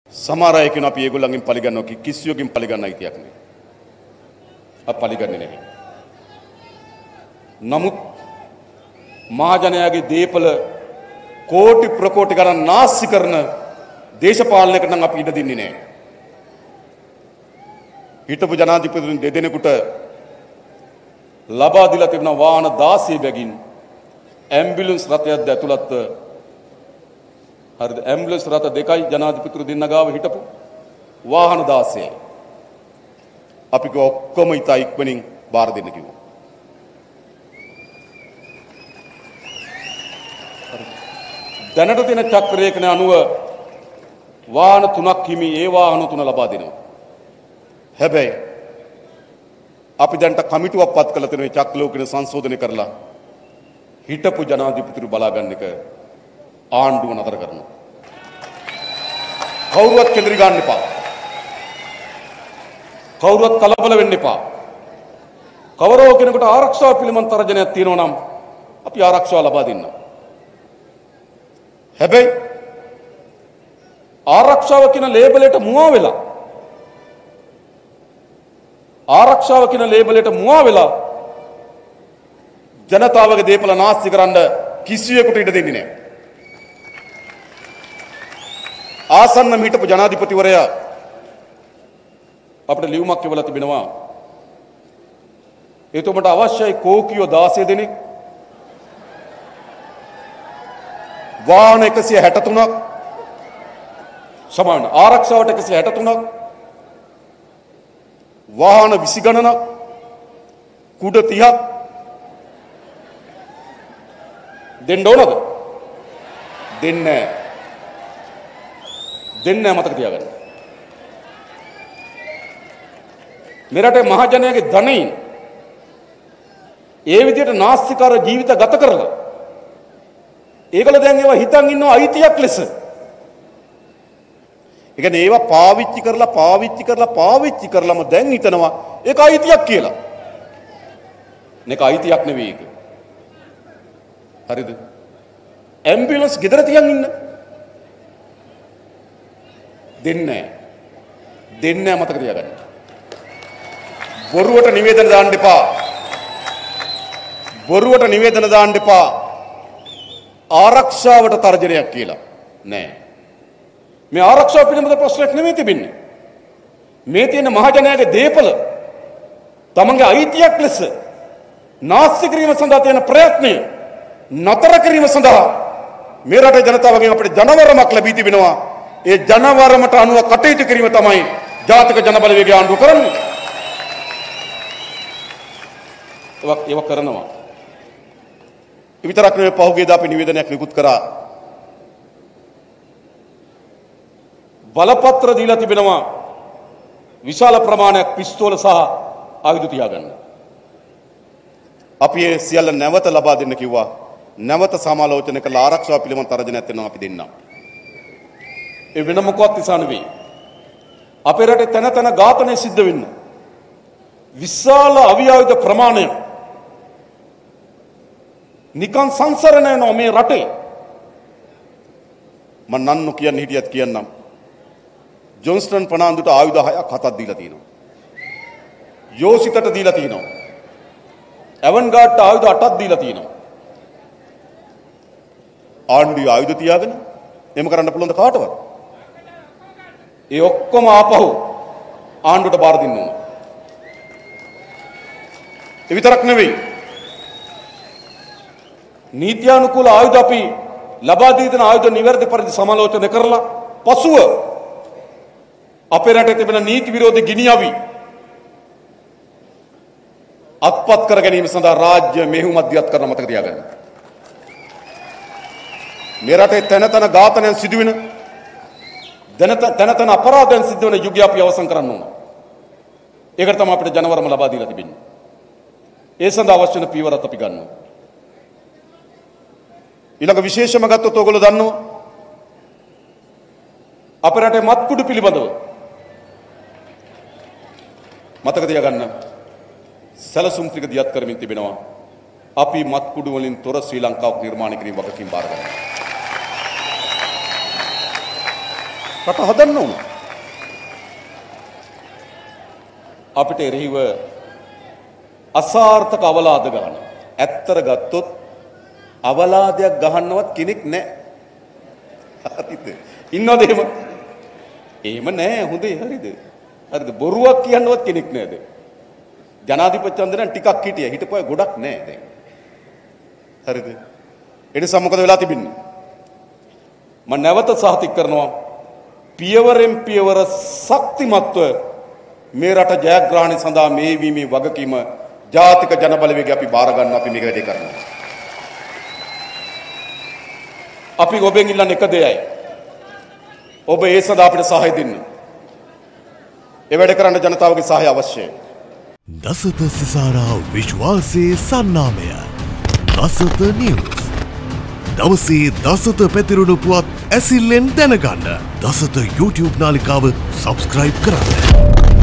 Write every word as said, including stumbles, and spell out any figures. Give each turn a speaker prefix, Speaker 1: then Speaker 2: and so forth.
Speaker 1: සමහර අය කියන අපි ඒගොල්ලන්ගෙන් පරිගන්නවා කි කිසියකින් පරිගන්න අයිතියක් නෑ. අප පරිගන්නේ නැහැ. නමුත් මහජනයාගේ දීපල කෝටි ප්‍රකෝටි ගණන් නාස්ති කරන දේශපාලනයකට නම් අපි ඉඩ දෙන්නේ නැහැ. හිටපු ජනාධිපතිතුන් දෙදෙනෙකුට ලබා දීලා තිබෙන වාහන දාසය බැගින් ඇම්බියුලන්ස් රථයක් ඇතුළත්ව හරිද ඇම්බියුලන්ස් රථ දෙකයි ජනාධිපතිතුරු දෙන්න ගාව හිටපු වාහන දාසයයි. අපි කෝ ඔක්කොම ඉතා ඉක්මනින් බාර දෙන්න කිව්වා. දැනට තියෙන චක්‍රයකන අනුව වාහන තුනක් හිමි ඒ වාහන තුන ලබා දෙනවා. හැබැයි අපි දැන්ට කමිටුවක් පත් කළ තියෙන චක්‍රලෝකන සංශෝධනය කරලා හිටපු ජනාධිපතිතුරු බලා ගන්න එක ආණ්ඩුව නතර කරනවා. කවුරුවත් කෙඳිරි ගන්න එපා. කවුරුවත් කලබල වෙන්න එපා. කවරෝ කෙනෙකුට ආරක්ෂාව පිළිබඳ තරජනයක් තියෙනවා නම් අපි ආරක්ෂාව ලබා දෙන්න. හැබැයි ආරක්ෂාව කියන ලේබලයට මුවා වෙලා ආරක්ෂාව කියන ලේබලයට මුවා වෙලා ජනතාවගේ දේපල නාස්ති කරන්න කිසියෙකුට ඉඩ දෙන්නේ නැහැ. ආසන්න හිටපු ජනාධිපතිවරයා අපිට ලියුමක් එවලා තිබෙනවා. එතුමට අවශ්‍යයි කෝකියෝ දාසය දෙනෙක්, වාහන එකසිය හැට තුනක්, සමාන ආරක්ෂාවට එකසිය හැට තුනක්, වාහන විසි ගණනක්, කුඩ තිහක් දෙන්න ඕනද? දෙන්නේ නැහැ. දෙන්නේ නැහැ, මතක තියාගන්න. මේ රටේ මහජනයාගේ ධනෙයින් ඒ විදිහට නාස්තිකාර ජීවිත ගත කරලා ඒගොල්ලෝ දැන් ඒවා හිතන් ඉන්නවා අයිතියක් ලෙස. ඒ කියන්නේ ඒවා පාවිච්චි කරලා පාවිච්චි කරලා පාවිච්චි කරලම දැන් හිතනවා ඒක අයිතියක් කියලා. මේක අයිතියක් නෙවෙයි ඒක. හරිද? ඇම්බියුලන්ස් ගෙදර තියන් ඉන්න. දෙන්නේ නැහැ. දෙන්නේ නැහැ, මතක තියාගන්න. බොරුවට නිවේදන දාන්න එපා. බොරුවට නිවේදන දාන්න එපා. ආරක්ෂාවට තර්ජනයක් කියලා නෑ. මේ ආරක්ෂාව පිළිබඳ ප්‍රශ්නයක් නෙමෙයි තිබෙන්නේ. මේ තියෙන මහජනයාගේ දේපල තමන්ගේ අයිතියක් ලෙස නාස්ති කිරීම සඳහා තියෙන ප්‍රයත්නය නතර කිරීම සඳහා මේ රටේ ජනතාවගෙන් අපිට ජනවරමක් ලැබී තිබෙනවා. ඒ ජනවරමට අනුව කටයුතු කිරීම තමයි ජාතික ජනබලවේගය ආණ්ඩුව කරන්නේ. ඒවා ඒවා කරනවා. විතරක් නෙවෙයි, පහුගියදා අපි නිවේදනයක් නිකුත් කරා. බලපත්‍ර දීලා තිබෙනවා විශාල ප්‍රමාණයක් පිස්තෝල සහ ආයුධ තියාගන්න. අපි ඒ සියල්ල නැවත ලබා දෙන්න කිව්වා. නැවත සමාලෝචන කළ ආරක්ෂාව පිළිබඳ තරජනයක් දෙනවා අපි දෙන්නම්. ඒ වෙන මොකවත් නිසා නෙවෙයි. අපේ රටේ තන තන ඝාතනය සිද්ධ වෙන්න විශාල අවියායුධ ප්‍රමාණයක් නිකන් සංසරණය නෝ මේ රටේ. මම නන්නු කියන්නේ හිටියත් කියන්නම්. ජොන්ස්ටන් ප්‍රනාන්දුට ආයුධ හයක් හතක් දීලා තියෙනවා. යෝසිතට දීලා තියෙනවා. ඇවන්ගාඩ්ට ආයුධ අටක් දීලා තියෙනවා. ආණ්ඩුවේ ආයුධ තියාගෙන එහෙම කරන්න පුළුවන් ද කාටවත්? ඒ ඔක්කොම ආපහු ආණ්ඩුවට බාර දෙන්න ඕන. ඒ විතරක් නෙවෙයි, නීත්‍යානුකූල ආයුධ අපි ලබා දී දෙන ආයුධ නිවැරදි පරිදි සමාලෝචනය කරලා පසුව අපේ රටේ තිබෙන නීති විරෝධී ගිනි අවි අත්පත් කර ගැනීම සඳහා රාජ්‍ය මෙහෙයුමක් දියත් කරන මතක තියාගන්න. මේ රටේ තන තන ඝාතනයන් සිදුවෙන, තන තන අපරාධයන් සිද්ධ වෙන යුගය අපි අවසන් කරන්න ඕන. ඒකට තමයි අපිට ජනවරම ලබා දීලා තිබෙන්නේ. ඒ සඳහා අවශ්‍ය වෙන පීවරත් අපි ගන්නවා. ඊළඟ විශේෂම ගත්තොත් ඔයගොල්ලෝ දන්නවා අපේ රටේ මත්කුඩු පිළිබඳව මතක තියාගන්න සැලසුම් ටික දියත් කරමින් තිබෙනවා. අපි මත්කුඩු වලින් තොර ශ්‍රී ලංකාවක් නිර්මාණය කිරීම වගකීම් බාර ගන්නවා. රට හදන්න ඕන. අපිට එරෙහිව අසාර්ථක අවලාද ගන්න. ඇත්තට ගත්තොත් අවලාදයක් ගහන්නවත් කෙනෙක් නැහැ. හරිද? ඉන්නවද එහෙම? එහෙම නැහැ. හොඳේ හරිද? හරිද? බොරුවක් කියන්නවත් කෙනෙක් නැද්ද? ජනාධිපති චන්ද්‍රයන් ටිකක් හිටියා. හිටපුවා ගොඩක් නැහැ දැන්. හරිද? ඒ නිසා මොකද වෙලා තිබෙන්නේ? මම නැවත සාතික කරනවා පියවරෙන් පියවර ශක්තිමත්ව මේ රට ජයග්‍රහණය සඳහා මේ වීමේ වගකීම ජාතික ජනබලවේගය අපි බාර ගන්න අපි මේක වැඩි කරනවා. අපි ඔබෙන් ඉල්ලන්නේ එක දෙයයි. ඔබ ඒ සඳහා අපිට සහාය දෙන්න. ඒ වැඩ කරන්න ජනතාවගේ සහාය අවශ්‍යයි.
Speaker 2: දසත සිසාරා විශ්වාසයේ සන්නාමය දසත නිවුස්. දවසේ දසත පැතිරුණු පුවත් ඇසිල්ලෙන් දැනගන්න දසත YouTube නාලිකාව සබස්ක්‍රයිබ් කරන්න.